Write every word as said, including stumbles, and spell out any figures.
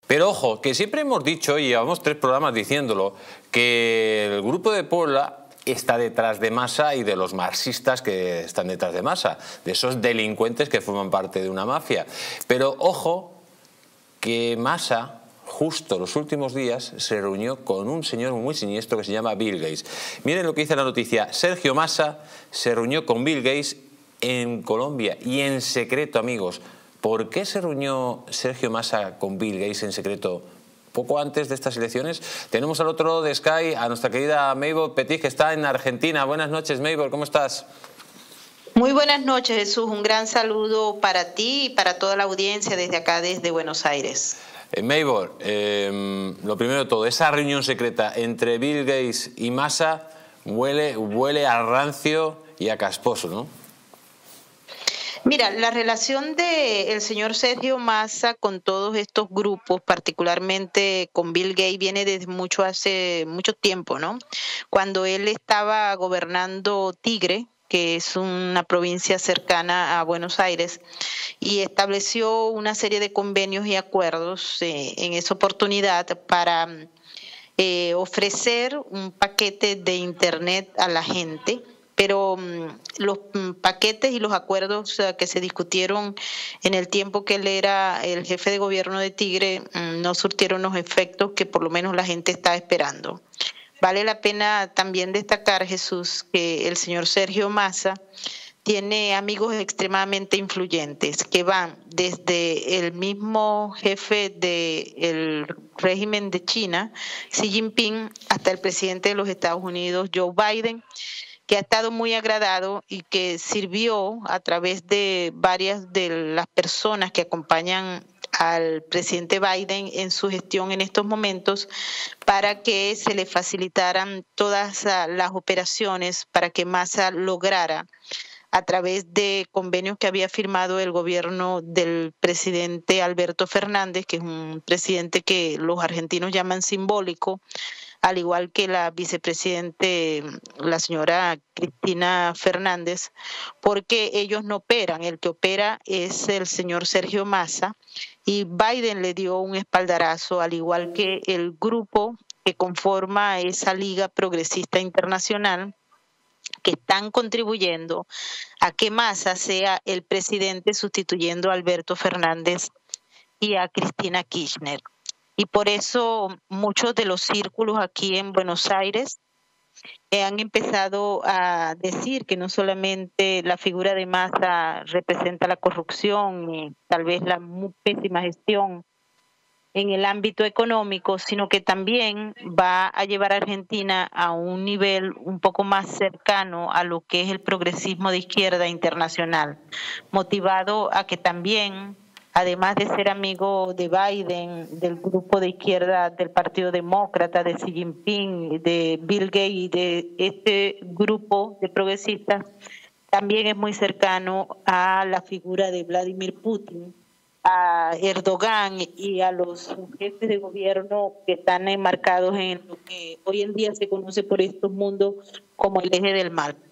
Pero ojo, que siempre hemos dicho, y llevamos tres programas diciéndolo, que el Grupo de Puebla está detrás de Masa y de los marxistas que están detrás de Masa, de esos delincuentes que forman parte de una mafia. Pero ojo, que Masa, justo los últimos días, se reunió con un señor muy siniestro que se llama Bill Gates. Miren lo que dice la noticia: Sergio Masa se reunió con Bill Gates en Colombia y en secreto, amigos. ¿Por qué se reunió Sergio Masa con Bill Gates en secreto poco antes de estas elecciones? Tenemos al otro lado de Sky a nuestra querida Mabel Petit, que está en Argentina. Buenas noches, Mabel, ¿cómo estás? Muy buenas noches, Jesús. Un gran saludo para ti y para toda la audiencia desde acá, desde Buenos Aires. Eh, Mabel, eh, lo primero de todo, esa reunión secreta entre Bill Gates y Masa huele, huele a rancio y a casposo, ¿no? Mira, la relación del señor Sergio Massa con todos estos grupos, particularmente con Bill Gates, viene desde mucho hace mucho tiempo, ¿no? Cuando él estaba gobernando Tigre, que es una provincia cercana a Buenos Aires, y estableció una serie de convenios y acuerdos eh, en esa oportunidad para eh, ofrecer un paquete de Internet a la gente. Pero um, los um, paquetes y los acuerdos uh, que se discutieron en el tiempo que él era el jefe de gobierno de Tigre um, no surtieron los efectos que por lo menos la gente está esperando. Vale la pena también destacar, Jesús, que el señor Sergio Massa tiene amigos extremadamente influyentes que van desde el mismo jefe del régimen de China, Xi Jinping, hasta el presidente de los Estados Unidos, Joe Biden, que ha estado muy agradado y que sirvió a través de varias de las personas que acompañan al presidente Biden en su gestión en estos momentos para que se le facilitaran todas las operaciones para que Massa lograra, a través de convenios que había firmado el gobierno del presidente Alberto Fernández, que es un presidente que los argentinos llaman simbólico, al igual que la vicepresidente, la señora Cristina Fernández, porque ellos no operan, el que opera es el señor Sergio Massa, y Biden le dio un espaldarazo, al igual que el grupo que conforma esa Liga Progresista Internacional, que están contribuyendo a que Massa sea el presidente sustituyendo a Alberto Fernández y a Cristina Kirchner. Y por eso muchos de los círculos aquí en Buenos Aires han empezado a decir que no solamente la figura de Massa representa la corrupción y tal vez la muy pésima gestión en el ámbito económico, sino que también va a llevar a Argentina a un nivel un poco más cercano a lo que es el progresismo de izquierda internacional, motivado a que también, además de ser amigo de Biden, del grupo de izquierda del Partido Demócrata, de Xi Jinping, de Bill Gates y de este grupo de progresistas, también es muy cercano a la figura de Vladimir Putin, a Erdogan y a los jefes de gobierno que están enmarcados en lo que hoy en día se conoce por estos mundos como el eje del mal.